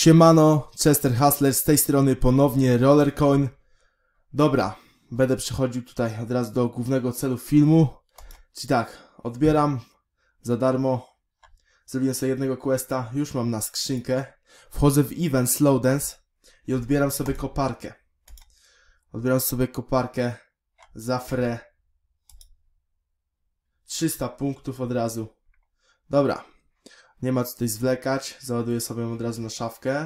Siemano, Chester Hustler z tej strony ponownie Rollercoin. Dobra, będę przechodził tutaj od razu do głównego celu filmu. Czyli tak, odbieram za darmo. Zrobiłem sobie jednego questa, już mam na skrzynkę. Wchodzę w event Slow Dance i odbieram sobie koparkę. Odbieram sobie koparkę za free. 300 punktów od razu. Dobra, nie ma co tutaj zwlekać. Załaduję sobie ją od razu na szafkę.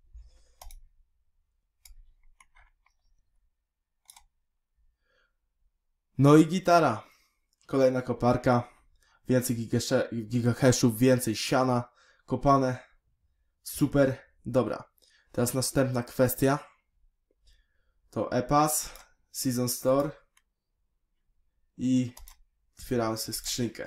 No i gitara. Kolejna koparka. Więcej gigahashów, więcej siana. Kopane. Super. Dobra. Teraz następna kwestia. To e-pass. Season Store. I otwieramy sobie skrzynkę.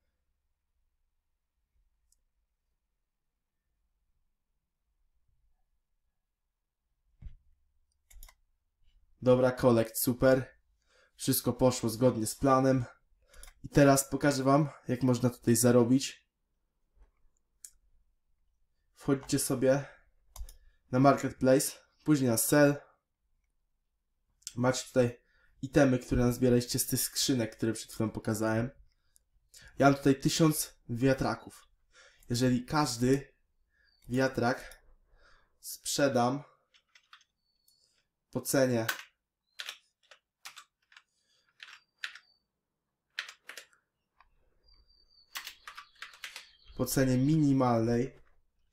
Dobra, collect, super. Wszystko poszło zgodnie z planem. I teraz pokażę wam, jak można tutaj zarobić. Wchodzicie sobie na Marketplace, później na Sell. Macie tutaj itemy, które nazbieraliście z tych skrzynek, które przed chwilą pokazałem. Ja mam tutaj 1000 wiatraków. Jeżeli każdy wiatrak sprzedam po cenie minimalnej,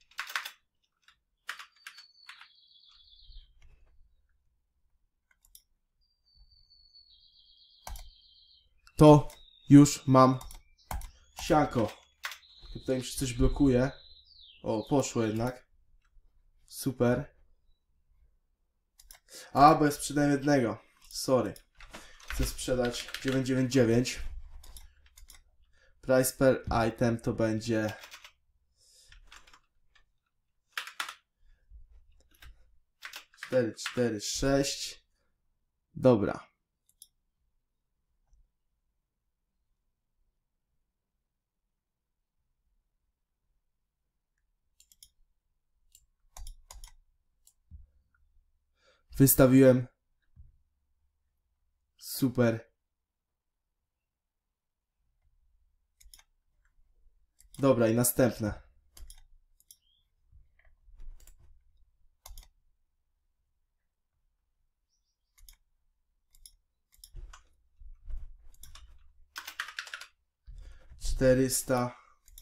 to już mam sianko. Tutaj mi się coś blokuje. O, poszło jednak. Super. A, bo ja sprzedałem jednego. Sorry. Chcę sprzedać 999. Price per item to będzie 446. Dobra. Wystawiłem. Super. Dobra, i następne. $400.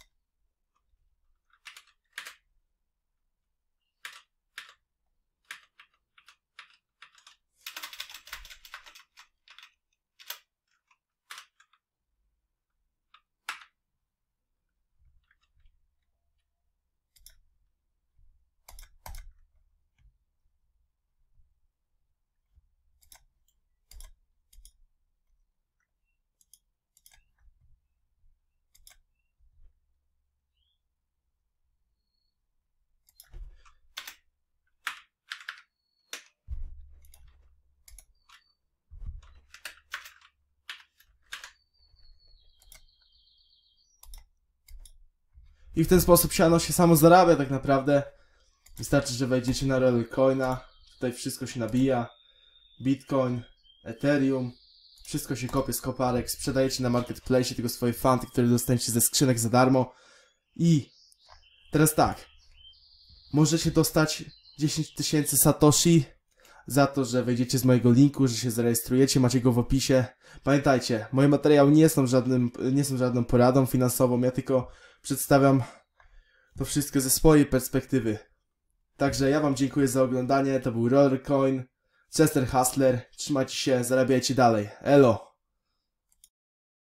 I w ten sposób siano się samo zarabia tak naprawdę. Wystarczy, że wejdziecie na Rollercoina. Tutaj wszystko się nabija. Bitcoin, Ethereum. Wszystko się kopie z koparek. Sprzedajecie na Marketplace tego swoje fanty, które dostaniecie ze skrzynek za darmo. I teraz tak. Możecie dostać 10 000 satoshi za to, że wejdziecie z mojego linku, że się zarejestrujecie, macie go w opisie. Pamiętajcie, moje materiały nie są żadną poradą finansową, ja tylko przedstawiam to wszystko ze swojej perspektywy. Także ja wam dziękuję za oglądanie, to był Rollercoin, Chester Hustler, trzymajcie się, zarabiajcie dalej, elo!